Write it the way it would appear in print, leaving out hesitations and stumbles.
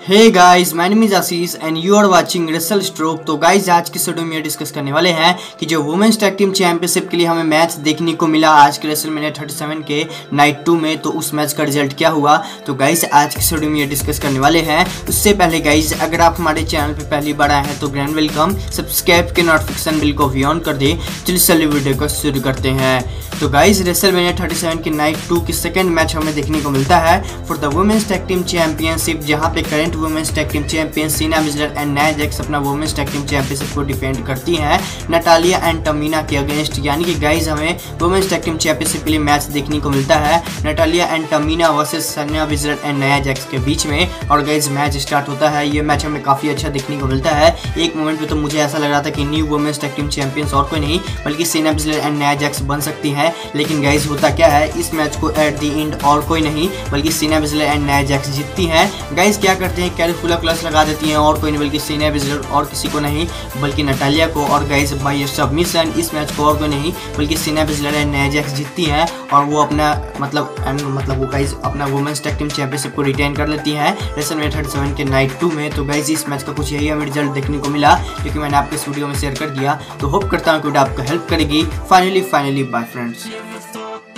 Hey guys, my name is Ashish and you are watching wrestle stroke. तो guys, आज की video में discuss करने वाले हैं कि जो वुमेन्स टैग टीम चैंपियनशिप के लिए हमें मैच देखने को मिला आज के रेसलमेनिया 37 के नाइट 2 में, तो उस मैच का रिजल्ट क्या हुआ। तो गाइस, आज की वीडियो में ये डिस्कस करने वाले हैं। उससे पहले गाइस, अगर आप हमारे चैनल पे पहली बार आए हैं तो ग्रैंड वेलकम। सब्सक्राइब के नोटिफिकेशन बिल को भी ऑन कर दे। चलिए चलिए वीडियो को शुरू करते हैं। तो गाइस, रेसलमेनिया 37 के नाइट 2 की सेकंड मैच हमें देखने को मिलता है for the women's tag team championship, जहां पे current women's tag team champion Shayna Baszler and Nia Jax अपना वुमेन्स टैग टीम चैंपियनशिप को डिफेंड करती हैं नटालिया एंड टमीना के अगेंस्ट। यानी कि गाइस, हमें वुमेन्स टैग टीम चैंपियनशिप के लिए मैच देखने को मिलता है Natalya and Tamina versus Shayna Baszler and Nia Jax के बीच में। और गाइस, मैच स्टार्ट होता है। ये मैच हमें काफी अच्छा देखने को मिलता है। एक मोमेंट पे तो मुझे ऐसा लग रहा था कि new women's tag team champions और कोई नहीं बल्कि Shayna Baszler and Nia Jax बन सकती हैं। लेकिन गाइस, होता क्या है, इस मैच को एट द एंड और कोई नहीं बल्कि Shayna Baszler and Nia Jax जीतती हैं। गाइस, क्या करते हैं, कैलिफुला क्लच लगा देती हैं और कोई नहीं बल्कि शीना बaszler और किसी को नहीं बल्कि नटालिया को। और गाइस, बाय सबमिशन इस मैच को और कोई नहीं बल्कि Shayna Baszler and Nia Jax जीतती हैं और वो अपना मतलब वो गाइस अपना वुमेन्स टैग टीम चैंपियनशिप को रिटेन कर लेती हैं रेसलमेनिया 37 के नाइट 2 में। तो गाइस, इस मैच का कुछ यही हमें रिजल्ट देखने को मिला जो कि मैंने आपको इस वीडियो में शेयर कर दिया। तो होप करता हूँ कि वीडियो आपको हेल्प करेगी। Finally bye friends.